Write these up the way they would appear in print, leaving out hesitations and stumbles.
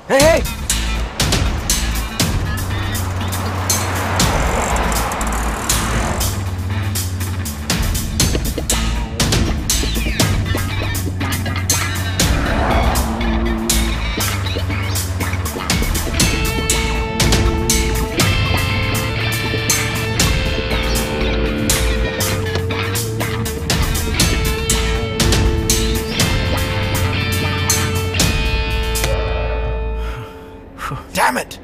Hey, hey! Damn it!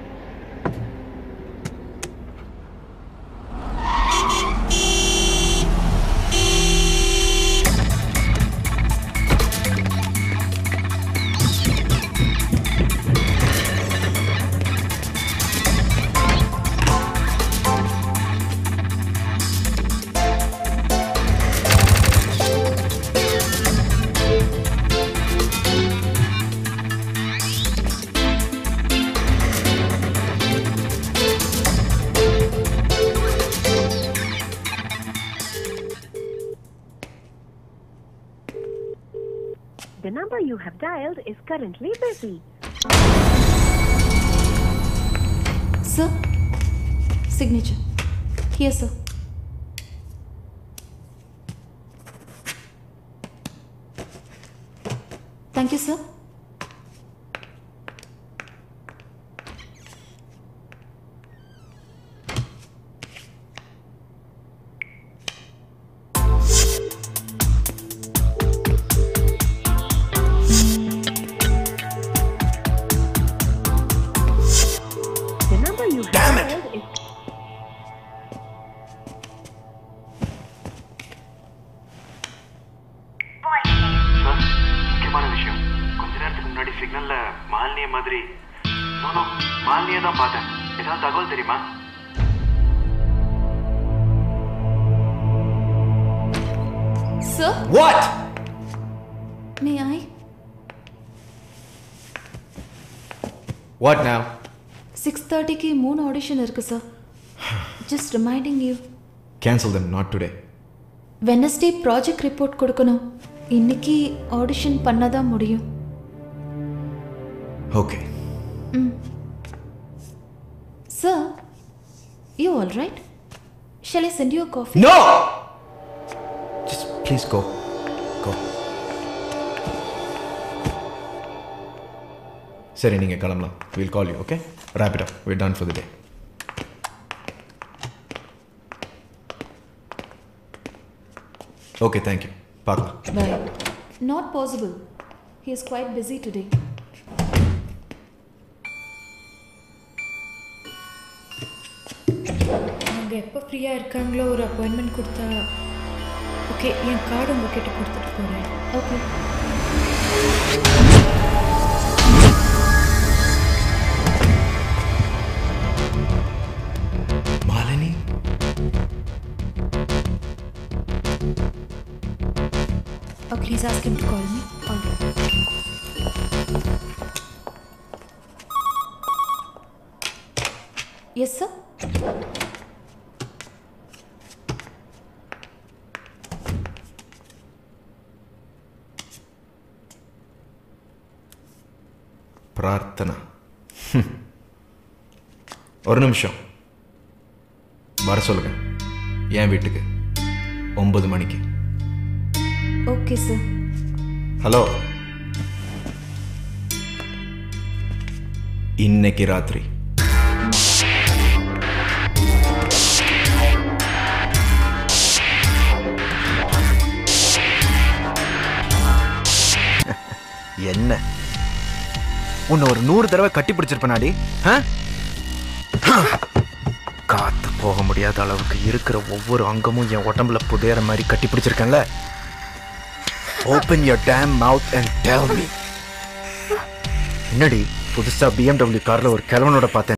The number you have dialed is currently busy. Sir, signature. Here, sir. Thank you, sir. Sir? What? May I? What now? 6:30 ki 3 audition irukku, sir. Just reminding you. Cancel them, not today. Wednesday project report kodukanum. Inniki audition pannada mudiyum. Okay. Sir, you all right? Shall I send you a coffee? No! Just please go. Go. Sari, neenga kalamla. We'll call you, okay? Wrap it up. We're done for the day. Okay, thank you. Pakla. Bye. Not possible. He is quite busy today. அவங்க எப்போ ஃப்ரீயாக இருக்காங்களோ ஒரு appointment கொடுத்தா okay என் card உங்ககிட்ட கொடுத்துட்டு போகிறேன். Okay. Malini? Oh, please ask him to call me. All right. Yes, sir? Prarthana. ஒரு நிமிஷம் வர சொல்லுங்க என் வீட்டுக்கு 9 மணிக்கு. Okay sir. ஹலோ, இன்னைக்கு ராத்திரி. என்ன உன்னை ஒரு 100 தடவை கட்டி பிடிச்சிருப்பனாடி. காத்து போக முடியாத அளவுக்கு இருக்கிற ஒவ்வொரு அங்கமும் என் உடம்புல புதையற மாதிரி கட்டி பிடிச்சிருக்கேன்ல. Open your damn mouth and tell me. என்னடி புதுசா BMW கார்ல ஒரு கிழவனோட பார்த்தேன்.